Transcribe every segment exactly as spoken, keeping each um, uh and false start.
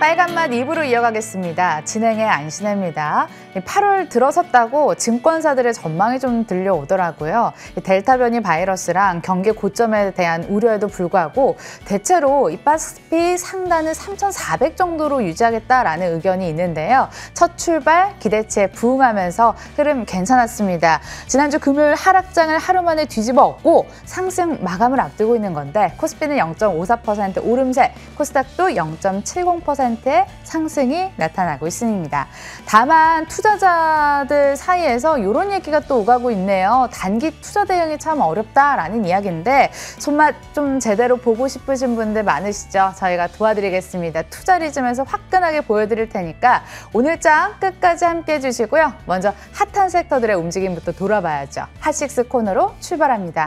빨간맛 이 부로 이어가겠습니다. 진행의 안신혜입니다. 팔월 들어섰다고 증권사들의 전망이 좀 들려오더라고요. 델타 변이 바이러스랑 경기 고점에 대한 우려에도 불구하고 대체로 이 코스피 상단을 삼천사백 정도로 유지하겠다라는 의견이 있는데요. 첫 출발 기대치에 부응하면서 흐름 괜찮았습니다. 지난주 금요일 하락장을 하루 만에 뒤집어 엎고 상승 마감을 앞두고 있는 건데 코스피는 영 점 오사 퍼센트 오름세, 코스닥도 영 점 칠공 퍼센트의 상승이 나타나고 있습니다. 다만 투자자들 사이에서 이런 얘기가 또 오가고 있네요. 단기 투자 대응이 참 어렵다라는 이야기인데 손맛 좀 제대로 보고 싶으신 분들 많으시죠? 저희가 도와드리겠습니다. 투자 리즘에서 화끈하게 보여드릴 테니까 오늘장 끝까지 함께해 주시고요. 먼저 핫한 섹터들의 움직임부터 돌아봐야죠. 핫식스 코너로 출발합니다.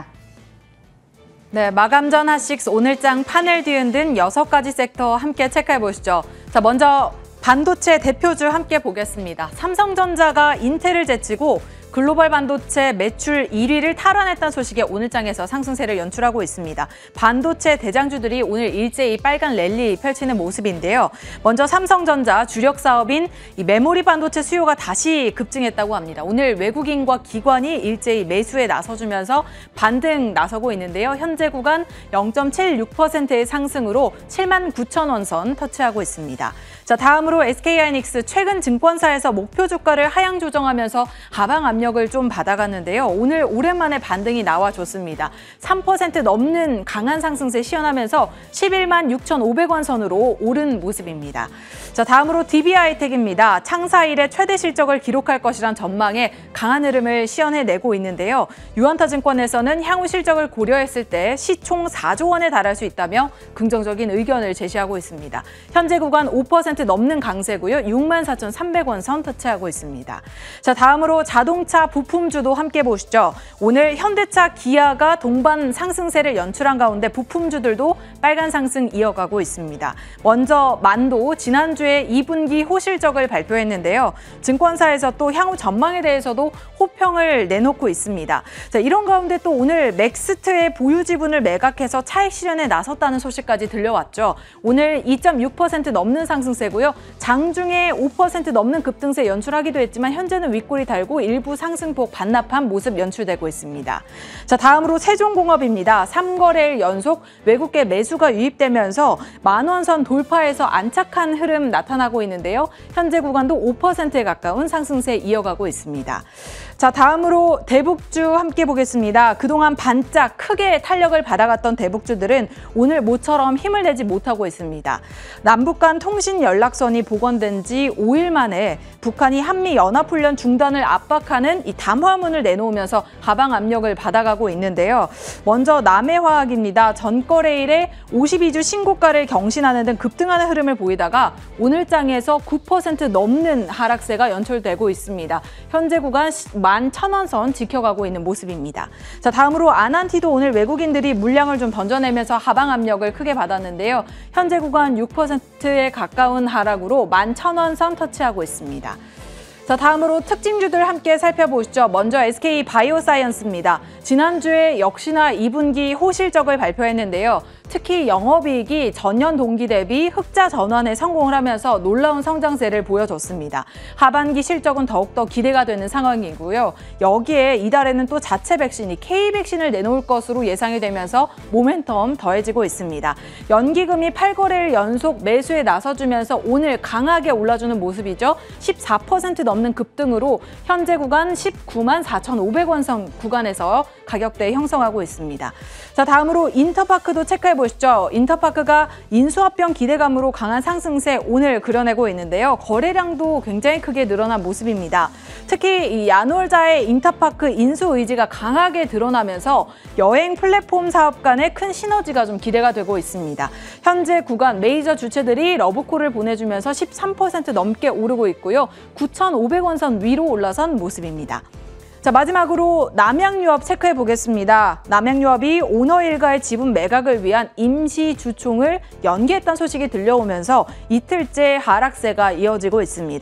네, 마감 전 핫식스 오늘장 판을 뒤흔든 여섯 가지 섹터 함께 체크해 보시죠. 자, 먼저 반도체 대표주 함께 보겠습니다. 삼성전자가 인텔을 제치고 글로벌 반도체 매출 일 위를 탈환했다는 소식에 오늘장에서 상승세를 연출하고 있습니다. 반도체 대장주들이 오늘 일제히 빨간 랠리 펼치는 모습인데요. 먼저 삼성전자 주력 사업인 이 메모리 반도체 수요가 다시 급증했다고 합니다. 오늘 외국인과 기관이 일제히 매수에 나서주면서 반등 나서고 있는데요. 현재 구간 영 점 칠육 퍼센트의 상승으로 칠만 구천 원 선 터치하고 있습니다. 자, 다음으로 에스케이하이닉스 최근 증권사에서 목표 주가를 하향 조정하면서 하방 압력을 좀 받아갔는데요. 오늘 오랜만에 반등이 나와줬습니다. 삼 퍼센트 넘는 강한 상승세 시현하면서 십일만 육천오백 원 선으로 오른 모습입니다. 자, 다음으로 디비하이텍입니다. 창사 이래 최대 실적을 기록할 것이란 전망에 강한 흐름을 시현해내고 있는데요. 유한타증권에서는 향후 실적을 고려했을 때 시총 사조 원에 달할 수 있다며 긍정적인 의견을 제시하고 있습니다. 현재 구간 오 퍼센트 넘는 강세고요. 육만 사천삼백 원 선 터치하고 있습니다. 자, 다음으로 자동차 부품주도 함께 보시죠. 오늘 현대차, 기아가 동반 상승세를 연출한 가운데 부품주들도 빨간 상승 이어가고 있습니다. 먼저 만도 지난주에 이 분기 호실적을 발표했는데요. 증권사에서 또 향후 전망에 대해서도 호평을 내놓고 있습니다. 자, 이런 가운데 또 오늘 맥스트의 보유 지분을 매각해서 차익 실현에 나섰다는 소식까지 들려왔죠. 오늘 이 점 육 퍼센트 넘는 상승세 고요. 장중에 오 퍼센트 넘는 급등세 연출하기도 했지만 현재는 윗골이 달고 일부 상승폭 반납한 모습 연출되고 있습니다. 자, 다음으로 세종공업입니다. 삼 거래일 연속 외국계 매수가 유입되면서 만 원 선 돌파해서 안착한 흐름 나타나고 있는데요. 현재 구간도 오 퍼센트에 가까운 상승세 이어가고 있습니다. 자, 다음으로 대북주 함께 보겠습니다. 그동안 반짝 크게 탄력을 받아갔던 대북주들은 오늘 모처럼 힘을 내지 못하고 있습니다. 남북 간 통신 연락선이 복원된 지 오 일 만에 북한이 한미 연합훈련 중단을 압박하는 이 담화문을 내놓으면서 하방 압력을 받아가고 있는데요. 먼저 남해화학입니다. 전거래일에 오십이 주 신고가를 경신하는 등 급등하는 흐름을 보이다가 오늘장에서 구 퍼센트 넘는 하락세가 연출되고 있습니다. 현재 구간 만 천 원 선 지켜가고 있는 모습입니다. 자, 다음으로 아난티도 오늘 외국인들이 물량을 좀 던져내면서 하방 압력을 크게 받았는데요. 현재 구간 육 퍼센트에 가까운 하락으로 만 천 원 선 터치하고 있습니다. 자, 다음으로 특징주들 함께 살펴보시죠. 먼저 에스케이바이오사이언스입니다. 지난주에 역시나 이 분기 호실적을 발표했는데요. 특히 영업이익이 전년 동기 대비 흑자 전환에 성공을 하면서 놀라운 성장세를 보여줬습니다. 하반기 실적은 더욱더 기대가 되는 상황이고요. 여기에 이달에는 또 자체 백신이 K 백신을 내놓을 것으로 예상이 되면서 모멘텀 더해지고 있습니다. 연기금이 팔 거래일 연속 매수에 나서주면서 오늘 강하게 올라주는 모습이죠. 십사 퍼센트 넘는 급등으로 현재 구간 십구만 사천오백 원 선 구간에서 가격대 형성하고 있습니다. 자, 다음으로 인터파크도 체크해 보시죠. 인터파크가 인수합병 기대감으로 강한 상승세 오늘 그려내고 있는데요. 거래량도 굉장히 크게 늘어난 모습입니다. 특히 이 야놀자의 인터파크 인수 의지가 강하게 드러나면서 여행 플랫폼 사업 간의 큰 시너지가 좀 기대가 되고 있습니다. 현재 구간 메이저 주체들이 러브콜을 보내주면서 십삼 퍼센트 넘게 오르고 있고요. 구천오백 원 선 위로 올라선 모습입니다. 자, 마지막으로 남양유업 체크해 보겠습니다. 남양유업이 오너 일가의 지분 매각을 위한 임시 주총을 연기했다는 소식이 들려오면서 이틀째 하락세가 이어지고 있습니다.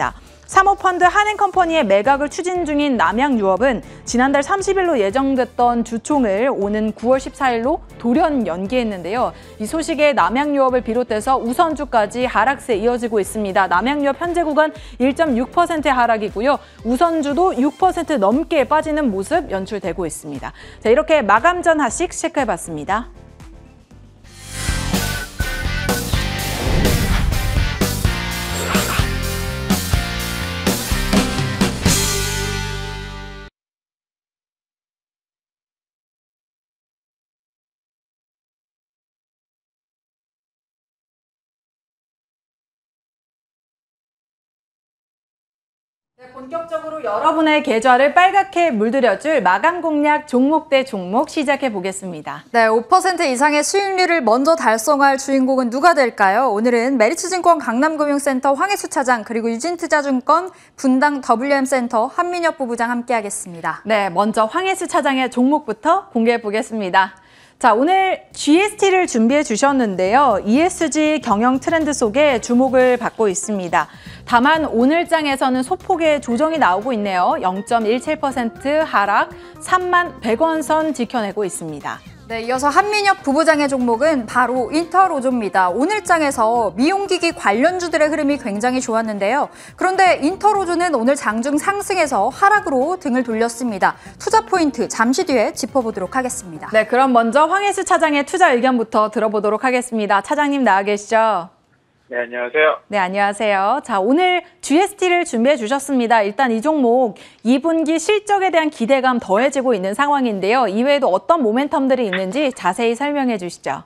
사모펀드 한행컴퍼니의 매각을 추진 중인 남양유업은 지난달 삼십 일로 예정됐던 주총을 오는 구월 십사일로 돌연 연기했는데요. 이 소식에 남양유업을 비롯해서 우선주까지 하락세 이어지고 있습니다. 남양유업 현재 구간 일 점 육 퍼센트의 하락이고요. 우선주도 육 퍼센트 넘게 빠지는 모습 연출되고 있습니다. 자, 이렇게 마감 전 하식 체크해봤습니다. 네, 본격적으로 여러분의 계좌를 빨갛게 물들여줄 마감 공략 종목 대 종목 시작해 보겠습니다. 네, 오 퍼센트 이상의 수익률을 먼저 달성할 주인공은 누가 될까요? 오늘은 메리츠증권 강남금융센터 황혜수 차장 그리고 유진투자증권 분당 더블유엠센터 한민혁 부부장 함께하겠습니다. 네, 먼저 황혜수 차장의 종목부터 공개해 보겠습니다. 자, 오늘 지에스티를 준비해 주셨는데요. 이에스지 경영 트렌드 속에 주목을 받고 있습니다. 다만 오늘 장에서는 소폭의 조정이 나오고 있네요. 영 점 일칠 퍼센트 하락, 삼만 백 원 선 지켜내고 있습니다. 네, 이어서 한민혁 부부장의 종목은 바로 인터로조입니다. 오늘 장에서 미용기기 관련주들의 흐름이 굉장히 좋았는데요. 그런데 인터로조는 오늘 장중 상승해서 하락으로 등을 돌렸습니다. 투자 포인트 잠시 뒤에 짚어보도록 하겠습니다. 네, 그럼 먼저 황혜수 차장의 투자 의견부터 들어보도록 하겠습니다. 차장님 나와 계시죠? 네, 안녕하세요. 네, 안녕하세요. 자, 오늘 지에스티를 준비해 주셨습니다. 일단 이 종목 이 분기 실적에 대한 기대감 더해지고 있는 상황인데요. 이외에도 어떤 모멘텀들이 있는지 자세히 설명해 주시죠.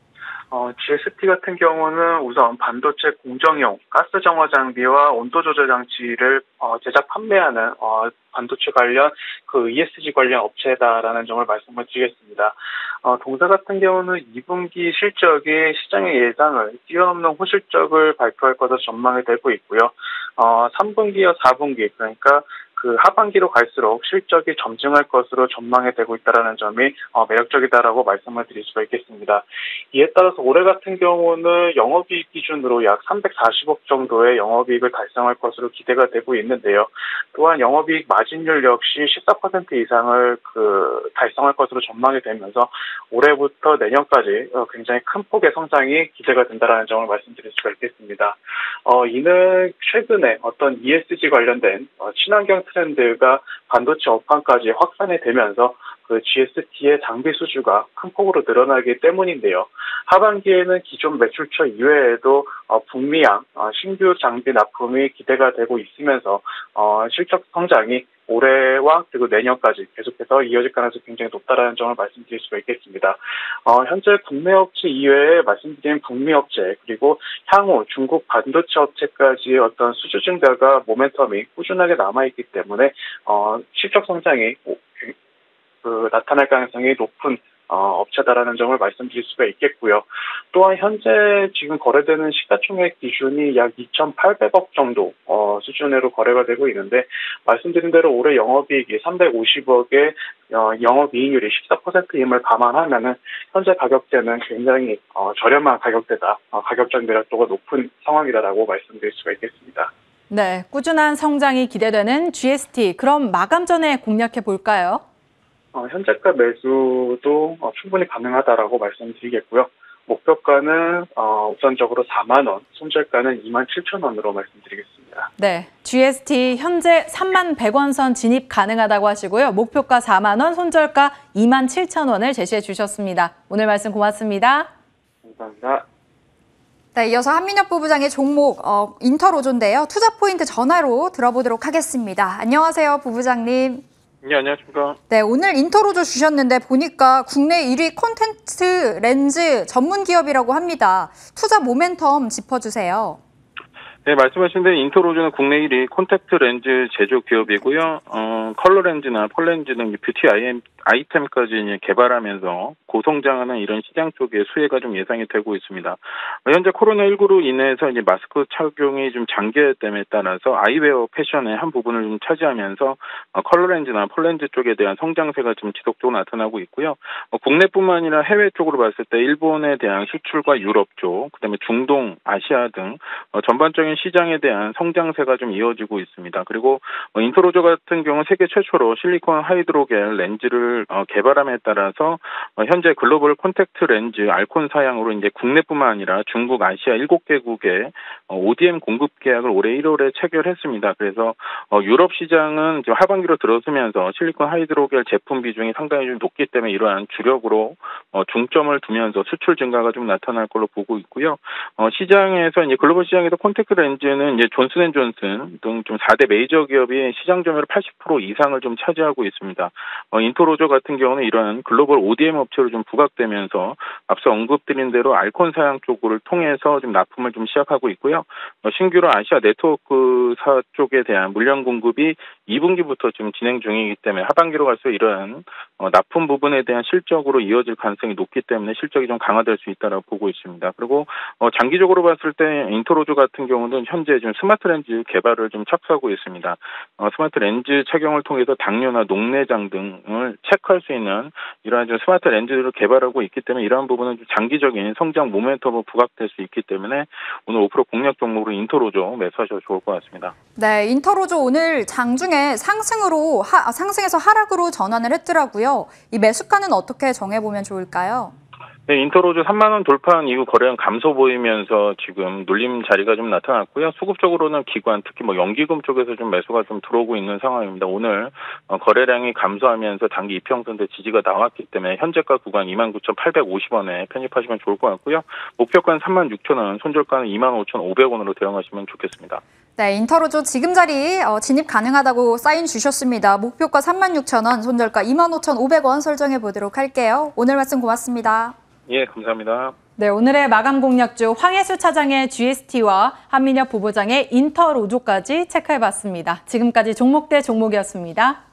어, 지에스티 같은 경우는 우선 반도체 공정용 가스 정화 장비와 온도 조절 장치를 어, 제작 판매하는 어, 반도체 관련 그 이에스지 관련 업체다라는 점을 말씀을 드리겠습니다. 어, 동사 같은 경우는 이 분기 실적이 시장의 예상을 뛰어넘는 호실적을 발표할 것으로 전망이 되고 있고요. 어, 삼 분기와 사 분기 그러니까 그 하반기로 갈수록 실적이 점증할 것으로 전망이 되고 있다는 점이 어, 매력적이다라고 말씀을 드릴 수가 있겠습니다. 이에 따라서 올해 같은 경우는 영업이익 기준으로 약 삼백사십억 정도의 영업이익을 달성할 것으로 기대가 되고 있는데요. 또한 영업이익 마진율 역시 십사 퍼센트 이상을 그 달성할 것으로 전망이 되면서 올해부터 내년까지 어, 굉장히 큰 폭의 성장이 기대가 된다는 점을 말씀드릴 수가 있겠습니다. 어, 이는 최근에 어떤 이에스지 관련된 어, 친환경 트렌드가 반도체 업황까지 확산이 되면서 그 지에스티의 장비 수주가 큰 폭으로 늘어나기 때문인데요. 하반기에는 기존 매출처 이외에도 어, 북미양 어, 신규 장비 납품이 기대가 되고 있으면서 어, 실적 성장이 올해와 그리고 내년까지 계속해서 이어질 가능성이 굉장히 높다라는 점을 말씀드릴 수가 있겠습니다. 어, 현재 국내 업체 이외에 말씀드린 북미 업체 그리고 향후 중국 반도체 업체까지의 어떤 수주 증가가 모멘텀이 꾸준하게 남아있기 때문에 어, 실적 성장이 그, 나타날 가능성이 높은 어, 업체다라는 점을 말씀드릴 수가 있겠고요. 또한 현재 지금 거래되는 시가총액 기준이 약 이천팔백억 정도 어, 수준으로 거래가 되고 있는데 말씀드린 대로 올해 영업이익이 삼백오십억의 어, 영업이익률이 십사 퍼센트임을 감안하면은 현재 가격대는 굉장히 어, 저렴한 가격대다. 어, 가격적 매력도가 높은 상황이다라고 말씀드릴 수가 있겠습니다. 네, 꾸준한 성장이 기대되는 지에스티. 그럼 마감 전에 공략해 볼까요? 어, 현재가 매수도 어, 충분히 가능하다라고 말씀드리겠고요. 목표가는 어, 우선적으로 사만 원, 손절가는 이만 칠천 원으로 말씀드리겠습니다. 네, 지에스티 현재 삼만 백 원 선 진입 가능하다고 하시고요. 목표가 사만 원, 손절가 이만 칠천 원을 제시해 주셨습니다. 오늘 말씀 고맙습니다. 감사합니다. 네, 이어서 한민혁 부부장의 종목 어, 인터로조인데요. 투자 포인트 전화로 들어보도록 하겠습니다. 안녕하세요, 부부장님. 네, 안녕하십니까. 네, 오늘 인터로조 주셨는데 보니까 국내 일 위 콘텐츠 렌즈 전문 기업이라고 합니다. 투자 모멘텀 짚어주세요. 네, 말씀하신 대로 인터로즈는 국내 일 위 콘택트 렌즈 제조 기업이고요. 어, 컬러 렌즈나 펄렌즈 등 뷰티 아이엠, 아이템까지 이제 개발하면서 고성장하는 이런 시장 쪽에 수혜가 좀 예상이 되고 있습니다. 현재 코로나십구로 인해서 이제 마스크 착용이 좀 장기화됨에 따라서 아이웨어 패션의 한 부분을 좀 차지하면서 어, 컬러 렌즈나 펄렌즈 쪽에 대한 성장세가 좀 지속적으로 나타나고 있고요. 어, 국내뿐만 아니라 해외 쪽으로 봤을 때 일본에 대한 수출과 유럽 쪽, 그다음에 중동, 아시아 등 어, 전반적인 긍정적인 시장에 대한 성장세가 좀 이어지고 있습니다. 그리고 어, 인터로조 같은 경우 세계 최초로 실리콘 하이드로겔 렌즈를 어, 개발함에 따라서 어, 현재 글로벌 콘택트 렌즈 알콘 사양으로 이제 국내뿐만 아니라 중국, 아시아 일곱 개국의 어, 오디엠 공급 계약을 올해 일월에 체결했습니다. 그래서 어, 유럽 시장은 지금 하반기로 들어서면서 실리콘 하이드로겔 제품 비중이 상당히 좀 높기 때문에 이러한 주력으로 어, 중점을 두면서 수출 증가가 좀 나타날 걸로 보고 있고요. 어, 시장에서 이제 글로벌 시장에서 콘택트 렌즈는 이제 존슨앤존슨 등 좀 사 대 메이저 기업이 시장 점유율 팔십 퍼센트 이상을 좀 차지하고 있습니다. 어, 인터로조 같은 경우는 이러한 글로벌 오디엠 업체로 좀 부각되면서 앞서 언급드린 대로 알콘 사양 쪽을 통해서 좀 납품을 좀 시작하고 있고요. 어, 신규로 아시아 네트워크사 쪽에 대한 물량 공급이 이 분기부터 지금 진행 중이기 때문에 하반기로 갈수록 이러한 어, 납품 부분에 대한 실적으로 이어질 가능성이 높기 때문에 실적이 좀 강화될 수 있다고 보고 있습니다. 그리고 어, 장기적으로 봤을 때 인터로조 같은 경우는 현재 지금 스마트 렌즈 개발을 좀 착수하고 있습니다. 어, 스마트 렌즈 착용을 통해서 당뇨나 녹내장 등을 체크할 수 있는 이러한 좀 스마트 렌즈를 개발하고 있기 때문에 이러한 부분은 좀 장기적인 성장 모멘텀으로 부각될 수 있기 때문에 오늘 오 퍼센트 공략 종목으로 인터로조 매수하셔도 좋을 것 같습니다. 네, 인터로조 오늘 장중에 상승으로 하, 상승에서 하락으로 전환을 했더라고요. 이 매수가는 어떻게 정해보면 좋을까요? 네, 인터로조 삼만 원 돌파한 이후 거래량 감소 보이면서 지금 눌림 자리가 좀 나타났고요. 수급적으로는 기관, 특히 뭐 연기금 쪽에서 좀 매수가 좀 들어오고 있는 상황입니다. 오늘 어, 거래량이 감소하면서 단기 이평선대 지지가 나왔기 때문에 현재가 구간 이만 구천팔백오십 원에 편입하시면 좋을 것 같고요. 목표가는 삼만 육천 원, 손절가는 이만 오천오백 원으로 대응하시면 좋겠습니다. 네, 인터로조 지금 자리 어, 진입 가능하다고 사인 주셨습니다. 목표가 삼만 육천 원, 손절가 이만 오천오백 원 설정해 보도록 할게요. 오늘 말씀 고맙습니다. 예, 감사합니다. 네, 오늘의 마감 공략주 황혜수 차장의 지에스티와 한민혁 부부장의 인터로조까지 체크해봤습니다. 지금까지 종목 대 종목이었습니다.